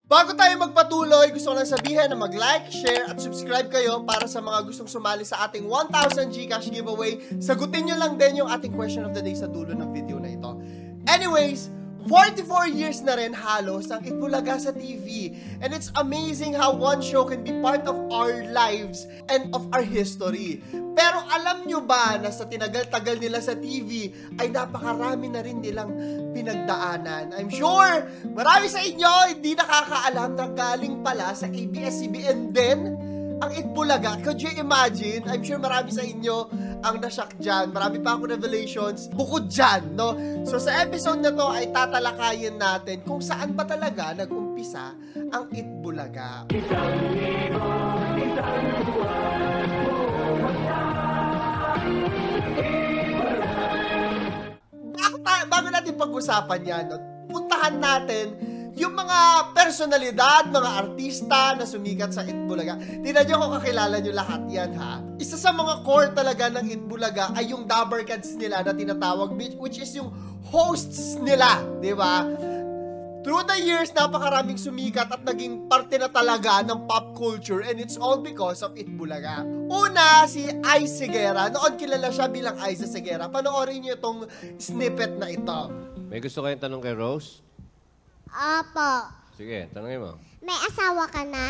Bago tayo magpatuloy, gusto ko lang sabihin na mag-like, share, at subscribe kayo para sa mga gustong sumali sa ating 1,000 Gcash giveaway. Sagutin nyo lang din yung ating question of the day sa dulo ng video na ito. Anyways, 44 years na rin halos ang Itbulaga sa TV. And it's amazing how one show can be part of our lives and of our history. Pero alam nyo ba na sa tinagal-tagal nila sa TV ay napakarami na rin nilang pinagdaanan? I'm sure marami sa inyo hindi nakakaalam na galing pala sa ABS-CBN din ang Itbulaga. Could you imagine? I'm sure marami sa inyo ang nashock dyan. Marami pa ako revelations bukod dyan, no? So sa episode na to ay tatalakayin natin kung saan ba talaga nag-umpisa ang Itbulaga. Bago natin pag-usapan yan, no? Puntahan natin yung mga personalidad, mga artista na sumikat sa Itbulaga. Tingnan nyo kung kakilala nyo lahat yan, ha? Isa sa mga core talaga ng Itbulaga ay yung Dabbercats nila na tinatawag, which is yung hosts nila, di ba? Through the years, napakaraming sumikat at naging parte na talaga ng pop culture, and it's all because of Itbulaga. Una, si Ice Seguera. Noon kilala siya bilang Ice Seguera. Panoorin niyo itong snippet na ito. May gusto kayong tanong kay Rose? Opo. Sige, tanongin mo. May asawa ka na?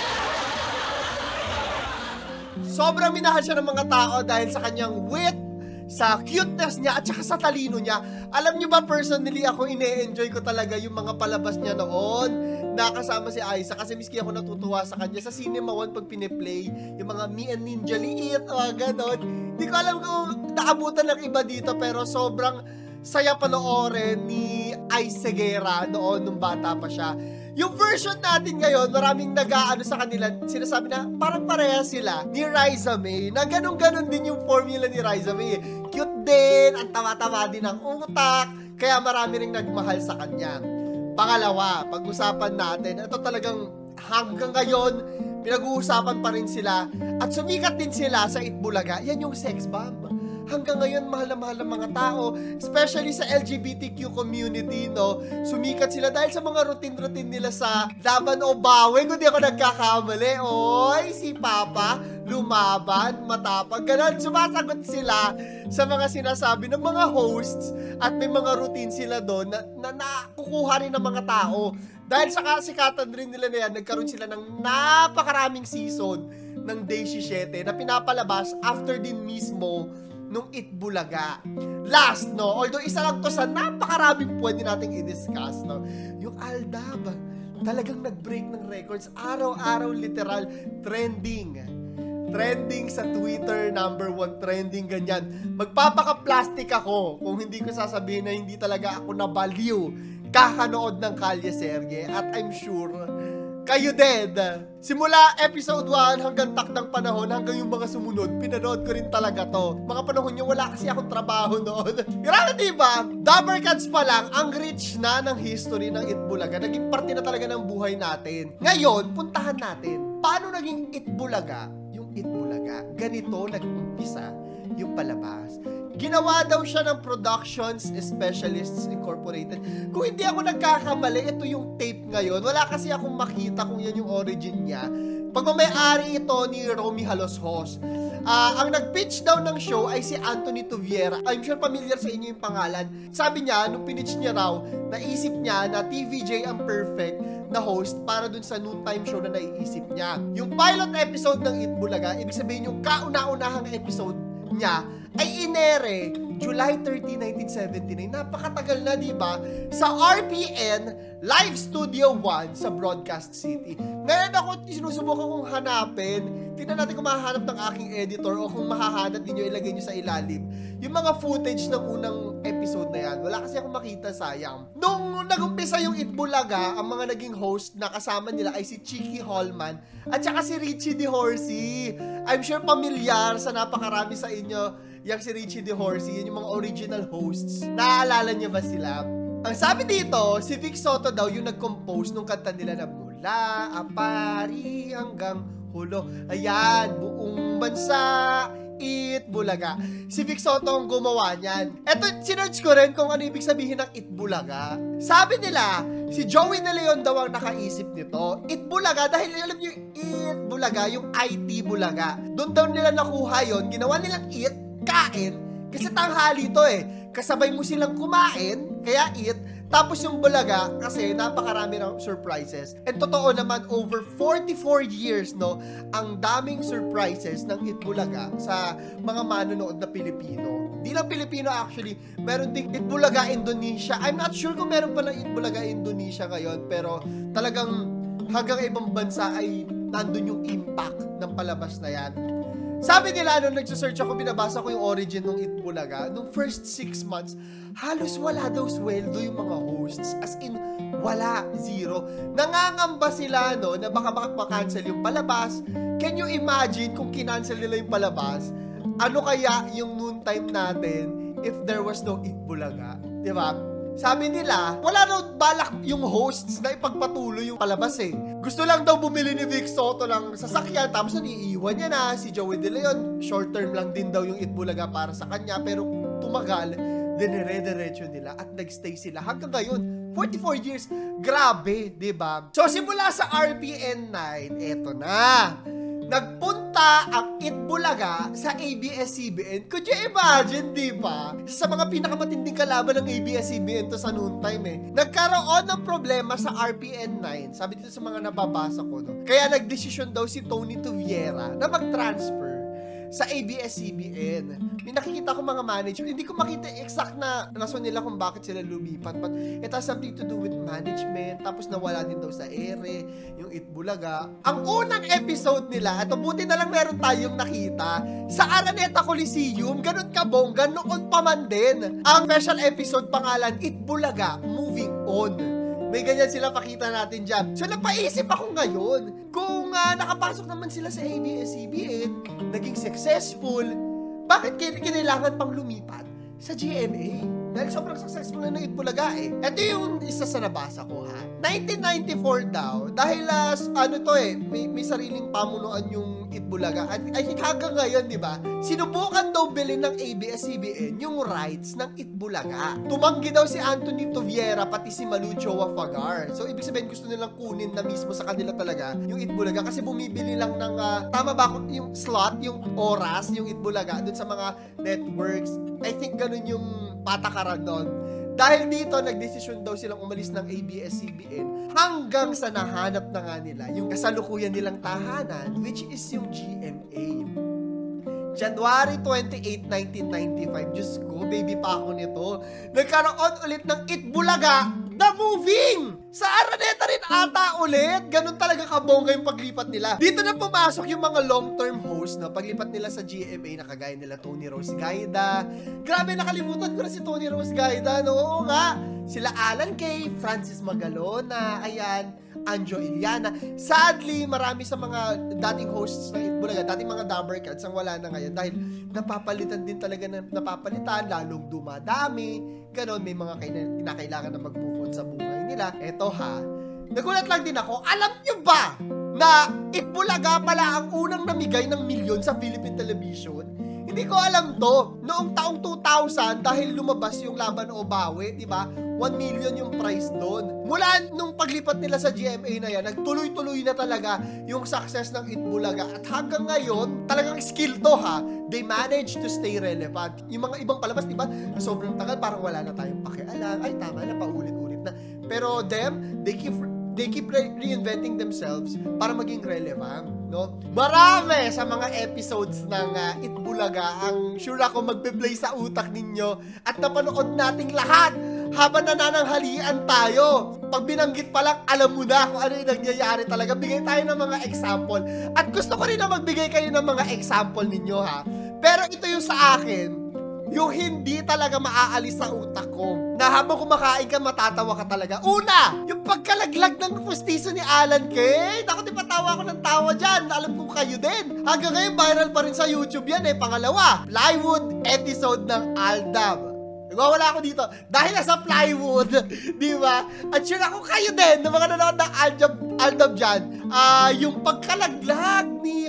Sobrang minahal siya ng mga tao dahil sa kanyang wit, sa cuteness niya, at saka sa talino niya. Alam niyo ba, personally, ako ine-enjoy ko talaga yung mga palabas niya noon. Nakasama si Aiza kasi miski ako natutuwa sa kanya. Sa Cinema One, pag piniplay, yung mga Me and Ninja Liit, o ganon. Hindi ko alam kung naabutan ng iba dito, pero sobrang saya panoorin ni Ice Seguera noon nung bata pa siya. Yung version natin ngayon, maraming nag-aano sa kanila, sinasabi na parang pareha sila ni Riza May, na ganun-ganun din yung formula ni Riza May. Cute din, ang tawa-tawa din ang utak, kaya marami ring nagmahal sa kanya. Pangalawa, pag-usapan natin, ito talagang hanggang ngayon, pinag-uusapan pa rin sila, at sumikat din sila sa Itbulaga, yan yung sex bomb. Hanggang ngayon, mahal na mahal ng mga tao, especially sa LGBTQ community, no? Sumikat sila dahil sa mga routine-routine nila sa Laban o Bawi. Kung di ako nagkakamali, oy, si Papa, lumaban, matapag, ganun. Sumasagot sila sa mga sinasabi ng mga hosts at may mga routine sila doon na nakukuha rin ng mga tao. Dahil sa kasikatan rin nila na yan, nagkaroon sila ng napakaraming season ng Day 7 na pinapalabas after din mismo nung Itbulaga. Last, no? Although isa lang to sa napakaraming pwede nating i-discuss, no? Yung Aldab, talagang nag-break ng records. Araw-araw, literal, trending. Trending sa Twitter, #1 trending, ganyan. Magpapaka-plastic ako kung hindi ko sasabihin na hindi talaga ako nabaliw kakanood ng Kalye Serye. At I'm sure kayo din. Simula episode 1 hanggang takdang panahon, hanggang yung mga sumunod, pinanood ko rin talaga to. Mga panahon nyo, wala kasi akong trabaho noon. Grabe, diba? Dabbercats pa lang, ang rich na ng history ng Itbulaga. Naging parte na talaga ng buhay natin. Ngayon, puntahan natin. Paano naging Itbulaga? Yung Itbulaga. Ganito nag-umpisa yung palabas. Ginawa daw siya ng Productions Specialists Incorporated. Kung hindi ako nagkakamali, ito yung tape ngayon. Wala kasi akong makita kung yan yung origin niya. Pagmamayari ito ni Romy Haloshos. Ang nag-pitch daw ng show ay si Anthony Tuviera. I'm sure familiar sa inyo yung pangalan. Sabi niya, nung pinitch niya raw, naisip niya na TVJ ang perfect na host para dun sa noontime show na naiisip niya. Yung pilot episode ng Itbulaga, ibig sabihin yung kauna-unahang episode niya, ay inere July 30, 1979. Napakatagal na, di ba? Sa RPN Live Studio 1 sa Broadcast City. Ngayon ako sinusubukan kong hanapin. Tingnan natin kung mahahanap ng aking editor o kung mahahanap ninyo, ilagay nyo sa ilalim yung mga footage ng unang episode na yan. Wala kasi akong makita, sayang. Nung nag-umpisa yung Itbulaga, ang mga naging host na kasama nila ay si Chicky Holman at saka si Richie DeHorsey. I'm sure pamilyar sa napakarami sa inyo yung si Richie DeHorsey, yun yung mga original hosts. Naaalala niyo ba sila? Ang sabi dito, si Vic Soto daw yung nag-compose nung kanta nila na mula Apari hanggang Hulo. Ayan, buong bansa Itbulaga. Si Vic Soto ang gumawa niyan. Eto, sinerch ko rin kung ano ibig sabihin ng Itbulaga. Sabi nila, si Joey De Leon daw ang nakaisip nito. Itbulaga, dahil alam niyo, Itbulaga, yung IT Bulaga. Doon daw nila nakuha yon, ginawa nilang it, kain, kasi tanghali to eh. Kasabay mo silang kumain, kaya it, tapos yung Bulaga, kasi napakarami ng surprises. And totoo naman, over 44 years, no, ang daming surprises ng Itbulaga sa mga manonood na Pilipino. Di lang Pilipino actually, meron ding Itbulaga Indonesia. I'm not sure kung meron pa ng Itbulaga Indonesia ngayon, pero talagang hanggang ibang bansa ay nandun yung impact ng palabas na yan. Sabi nila, nung nagsasearch ako, binabasa ko yung origin ng Itbulaga, nung first 6 months, halos wala daw sweldo yung mga hosts. As in, wala, zero. Nangangamba sila, no, na baka makancel yung palabas. Can you imagine kung kinancel nila yung palabas? Ano kaya yung noon time natin if there was no Itbulaga? Diba? Sabi nila, wala daw balak yung hosts na ipagpatuloy yung palabas eh. Gusto lang daw bumili ni Vic Soto ng sasakyan, tapos naniiwan niya na. Si Joey De Leon, short term lang din daw yung Itbulaga para sa kanya, pero tumagal, dinire-diretso nila at nagstay sila hanggang ngayon. 44 years, grabe, diba? So simula sa RPN 9, eto na. Nagpunta ang Itbulaga sa ABS-CBN. Could you imagine, di ba? Sa mga pinakamatinding kalaban ng ABS-CBN to sa noon time eh. Nagkaroon ng problema sa RPN 9. Sabi dito sa mga nababasa ko, no? Kaya nagdesisyon daw si Tony Tuviera na mag-transfer sa ABS-CBN. May nakikita ko mga management. Hindi ko makita exact na rason nila kung bakit sila lumipat. But it has something to do with management. Tapos nawala din daw sa ere, yung Itbulaga. Ang unang episode nila, at buti na lang meron tayong nakita, sa Araneta Coliseum, ganun kabongga, noon pa man din. Ang special episode pangalan, Itbulaga, Moving On. May ganyan sila, pakita natin dyan. So, napaisip ako ngayon, kung nakapasok naman sila sa ABS-CBN, naging successful, bakit kinailangan pang lumipat sa GMA? Dahil sobrang successful na ng Itbulaga eh. Ito yung isa sa nabasa ko ha. 1994 daw, dahil may sariling pamunuan yung Itbulaga. At I think hanggang ngayon, di ba, sinubukan daw bilhin ng ABS-CBN yung rights ng Itbulaga. Tumanggi daw si Anthony Tuviera, pati si Malucho Wafagar. So, ibig sabihin, gusto nilang kunin na mismo sa kanila talaga yung Itbulaga kasi bumibili lang ng, tama ba ako, yung slot, yung oras, yung Itbulaga, dun sa mga networks. I think ganun yung patakaran doon. Dahil dito, nagdesisyon daw silang umalis ng ABS-CBN hanggang sa nahanap na nga nila yung kasalukuyan nilang tahanan, which is yung GMA. January 28, 1995. Diyos ko, baby pa ako nito. Nagkaroon ulit ng Itbulaga, The Moving! Sa Araneta rin ata ulit. Ganun talaga kabongga yung paglipat nila. Dito na pumasok yung mga long-term hosts na paglipat nila sa GMA na kagaya nila Tony Rose Gaida. Grabe, nakalimutan ko na si Tony Rose Gaida. No? Oo nga. Sila Alan Kay, Francis Magalona, ayan, Anjo Iliana. Sadly, marami sa mga dating hosts ng Itbulaga, dating mga Dabber Cats ang wala na ngayon dahil napapalitan din talaga napapalitan, lalong dumadami. Ganon, may mga kinakailangan na mag-move on sa buhay nila. Eto ha, nagulat lang din ako, alam nyo ba na Itbulaga pala ang unang namigay ng milyon sa Philippine Television? Hindi ko alam to. Noong taong 2000, dahil lumabas yung Laban o Bawi, di ba? 1 million yung price doon. Mula nung paglipat nila sa GMA na yan, nagtuloy-tuloy na talaga yung success ng Itbulaga. At hanggang ngayon, talagang skill to ha. They manage to stay relevant. Yung mga ibang palabas, di ba? Na sobrang tagal, parang wala na tayong pakialam. Ay, tama na, paulit-ulit na. Pero them, they keep reinventing themselves para maging relevant, no? Marami sa mga episodes ng Itbulaga ang sure ako magpe-play sa utak ninyo at napanood nating lahat habang nanananghalian tayo. Pag binanggit pa lang, alam mo na kung ano yung nangyayari talaga. Bigay tayo ng mga example. At gusto ko rin na magbigay kayo ng mga example ninyo ha. Pero ito yung sa akin, yung hindi talaga maaalis sa utak ko, na habang kumakain ka, matatawa ka talaga. Una, yung pagkalaglag ng pustiso ni Alan Kay. Ako, di patawa ako ng tawa dyan. Alam ko kayo din. Hanggang ngayon, viral pa rin sa YouTube yan eh. Pangalawa, plywood episode ng Aldab. Nagwawala ako dito dahil nasa plywood, di ba? At sure ako kayo din, ng mga nanonood ng Aldab dyan, yung pagkalaglag ni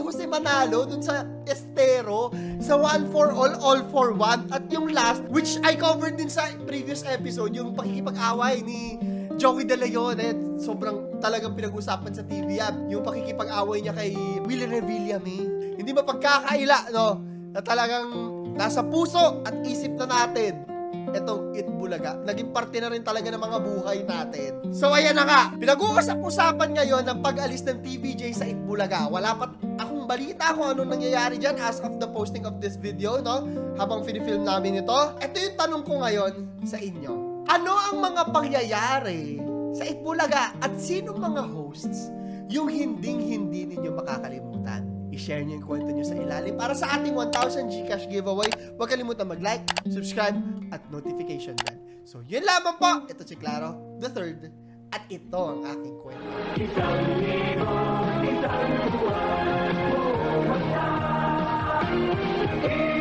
Jose Manalo dun sa Estero, sa One for All for One, at yung last, which I covered din sa previous episode, yung pakikipag-away ni Joey De Leon. Sobrang talagang pinag-usapan sa TV yan. Yung pakikipag-away niya kay Willie Revilla, hindi mapagkakaila, no? Na talagang nasa puso at isip na natin etong Itbulaga. Naging parte na rin talaga ng mga buhay natin. So ayan na nga, pinag-uusap-usapan ngayon ng pag-alis ng TVJ sa Itbulaga. Wala pa akong balita kung anong nangyayari dyan as of the posting of this video, no? Habang finifilm namin ito. Ito yung tanong ko ngayon sa inyo. Ano ang mga pangyayari sa Itbulaga at sinong mga hosts yung hindi ninyo makakalimutan? I-share nyo yung kwento nyo sa ilalim para sa ating 1,000 Gcash giveaway. Huwag kalimutan mag-like, subscribe, at notification bell. So, yun lamang po. Ito si Claro, the third. At ito ang aking kwento. Isang buwan mo magdaan.